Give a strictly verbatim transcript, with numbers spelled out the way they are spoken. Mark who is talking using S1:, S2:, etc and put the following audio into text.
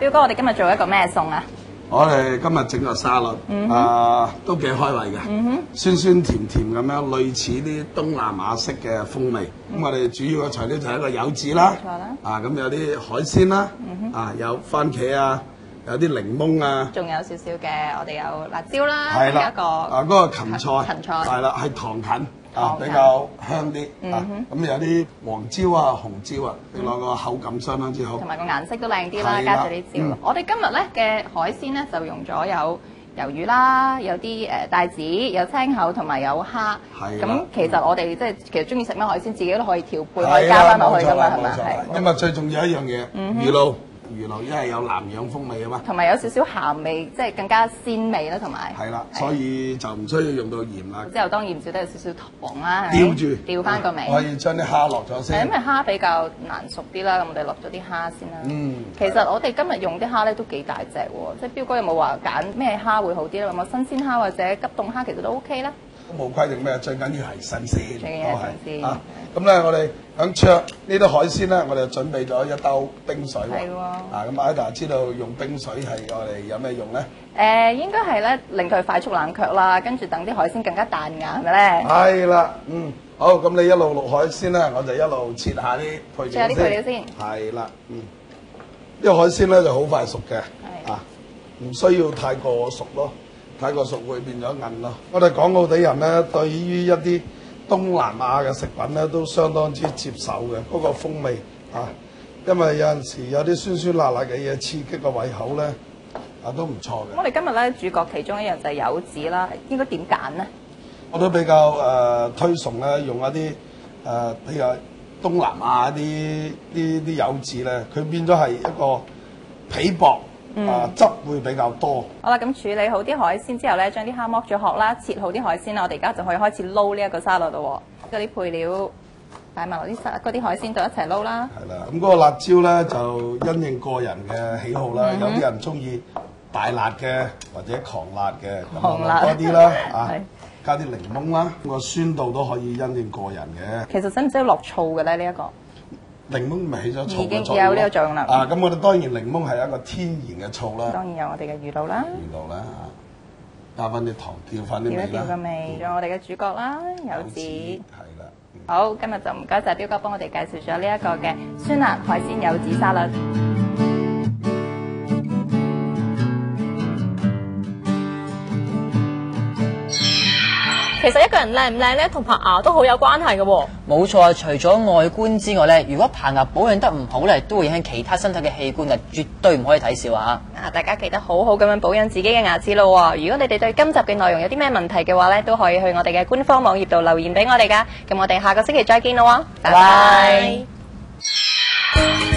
S1: 彪哥，我哋今日做一個咩餸啊？
S2: 我哋今日整個沙律，
S1: 嗯
S2: 啊都幾開胃嘅，
S1: 嗯哼，
S2: 酸酸甜甜咁樣，類似啲東南亞式嘅風味。咁我哋主要嘅材料就係一個柚子啦，
S1: 冇錯啦，
S2: 啊咁有啲海鮮啦，
S1: 嗯哼，
S2: 啊有番茄啊，有啲檸檬啊，
S1: 仲有少少嘅，我哋有辣椒啦，
S2: 係啦，
S1: 有一個
S2: 啊嗰個芹菜，
S1: 芹菜
S2: 係啦，係糖芹。啊，
S1: 糖芹
S2: 比較香啲啊，
S1: 嗯
S2: 咁有啲黃椒啊、紅椒啊，令到個口感相當之好。
S1: 同埋個顏色都靚啲啦，
S2: 係啦
S1: 加咗啲椒。
S2: 嗯
S1: 我哋今日咧嘅海鮮咧就用咗有魷魚啦，有啲誒帶子，有青口同埋有蝦。
S2: 係啦
S1: 咁其實我哋即係其實中意食咩海鮮，自己都可以調配，
S2: 係啦
S1: 可以加翻落去㗎嘛，係咪？
S2: 冇錯啦冇錯啦
S1: 係。
S2: 今日最重要一樣嘢，
S1: 嗯哼
S2: 魚露，魚露因為有南洋風味啊嘛。
S1: 同埋有少少鹹味，即係更加鮮味啦，同埋
S2: 係啦，所以就唔需要用到鹽啦。
S1: 之後當然唔少得有少少糖啦，係咪
S2: 吊住，
S1: 吊翻個味。
S2: 可以將啲蝦落咗
S1: 係
S2: 先
S1: 因。為蝦比較難熟啲啦，咁我哋落咗啲蝦先啦。
S2: 嗯
S1: 其實我哋今日用啲蝦咧都幾大隻喎，即係彪哥有冇話揀咩蝦會好啲咧？有冇新鮮蝦或者急凍蝦其實都 OK 啦。
S2: 都冇規定咩，最緊要係新鮮。
S1: 最緊要係新鮮
S2: 都係啊，咁咧我哋響灼呢啲海鮮咧，我哋就準備咗一兜冰水喎。
S1: 係喎
S2: 啊，咁 Ida 知道用冰水係我哋有咩用咧？
S1: 誒、應該係咧令佢快速冷卻啦，跟住等啲海鮮更加彈牙，係咪咧？
S2: 係啦，嗯，好，咁你一路淥海鮮咧，我就一路切下啲配料先。
S1: 切下啲配料先
S2: 係啦，嗯，因為海鮮咧就好快熟嘅，
S1: 係
S2: 啊，唔需要太過熟咯，太過熟會變咗韌咯。我哋港澳地人咧，對於一啲東南亞嘅食品咧，都相當之接受嘅，嗰、個風味啊，因為有陣時有啲酸酸辣辣嘅嘢刺激個胃口咧，啊都唔錯嘅。
S1: 我哋今日咧主角其中一樣就係柚子啦，應該點揀咧？
S2: 我都比較誒、呃、推崇咧，用一啲誒、呃、比較東南亞啲啲啲柚子咧，佢變咗係一個皮薄，啊、汁會比較多。
S1: 好啦，咁處理好啲海鮮之後咧，將啲蝦剝咗殼啦，切好啲海鮮啦，我哋而家就可以開始撈呢一個沙律咯喎。嗰啲配料擺埋落啲沙嗰啲海鮮度一齊撈啦。
S2: 係啦，咁嗰個辣椒咧就因應個人嘅喜好啦，
S1: 嗯哼
S2: 有啲人中意大辣嘅或者狂辣嘅，咁
S1: 狂辣
S2: 落多啲啦，啊
S1: 係，
S2: 加啲檸檬啦，個酸度都可以因應個人嘅。
S1: 其實使唔使落醋嘅咧？呢、一個
S2: 檸檬咪起咗醋
S1: 已經
S2: 嘅作用
S1: 有呢個作用啦
S2: 啊，咁我哋當然檸檬係一個天然嘅醋啦。
S1: 當然有我哋嘅魚露啦，
S2: 魚露啦，加翻啲糖，調翻啲味啦。
S1: 調一調個味，仲有我哋嘅主角啦，柚子。
S2: 係啦。
S1: 好，今日就唔該晒彪哥幫我哋介紹咗呢一個嘅酸辣海鮮柚子沙律。
S3: 其實一個人靚唔靚咧，同棚牙都好有關係嘅喎。
S4: 冇錯，除咗外觀之外咧，如果棚牙保養得唔好咧，都會影響其他身體嘅器官嘅，絕對唔可以睇笑啊！
S1: 啊！大家記得好好咁樣保養自己嘅牙齒咯喎。如果你哋對今集嘅內容有啲咩問題嘅話咧，都可以去我哋嘅官方網頁度留言俾我哋噶。咁我哋下個星期再見咯喎，拜拜。